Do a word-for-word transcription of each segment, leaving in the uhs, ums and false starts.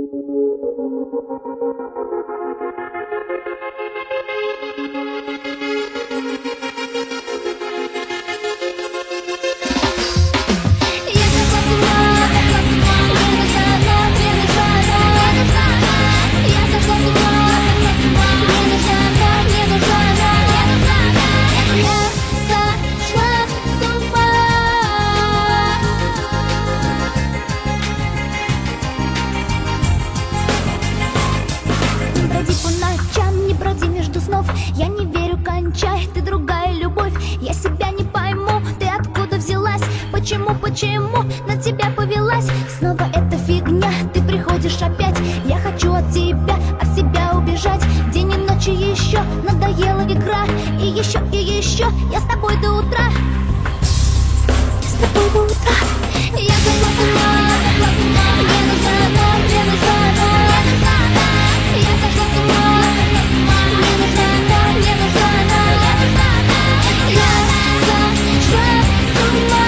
Я не верю, кончай, ты другая любовь. Я себя не пойму, ты откуда взялась? Почему, почему на тебя повелась? Снова эта фигня, ты приходишь опять. Я хочу от тебя, от себя убежать. День и ночи еще, надоела игра. И еще, и еще, я с тобой до утра. Я с тобой до утра. Я сошла с ума, сошла с ума. Мне нужна она, мне нужна она. Я сошла с ума, сошла с ума. Мне нужна она, мне нужна она. Я сошла с ума.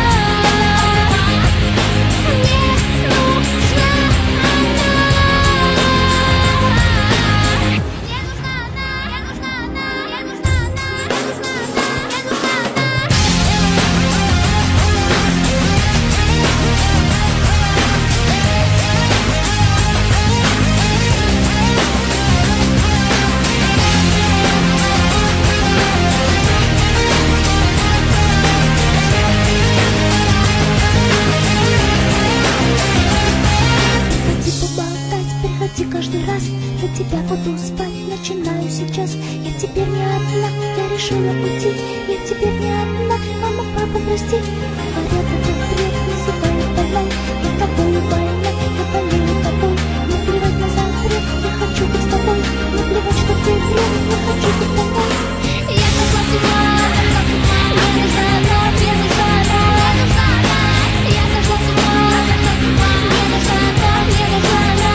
Мне нужна она. Мне нужна она, мне нужна она, мне нужна она, мне нужна она, мне приходи каждый раз, я тебя буду спать, начинаю сейчас. Я теперь не одна, я решила уйти. Я теперь не одна, мама, папа, прости. Говорят, это бред, называют больной. Я тобою больна, я болею тобой. Не плевать на запрет, я хочу быть с тобой. Не плевать, что ты вред, я хочу быть тобой. Я сошла с ума, сошла с ума. Мне нужна она, мне нужна она, мне нужна она. Я сошла с ума, сошла с ума. Мне нужна она, мне нужна она.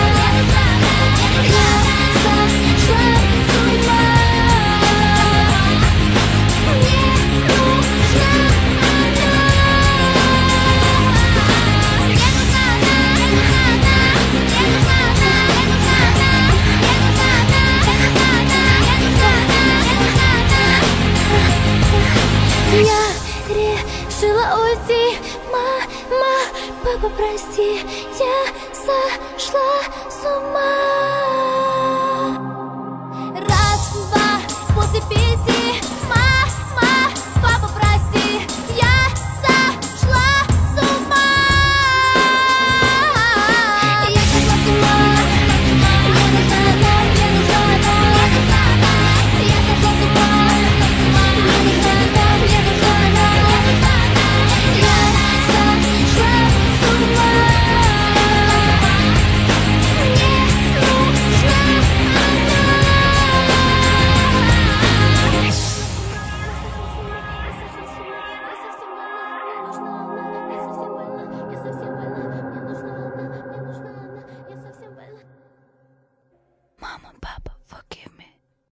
Я решила уйти, мама, папа, прости, я сошла с ума.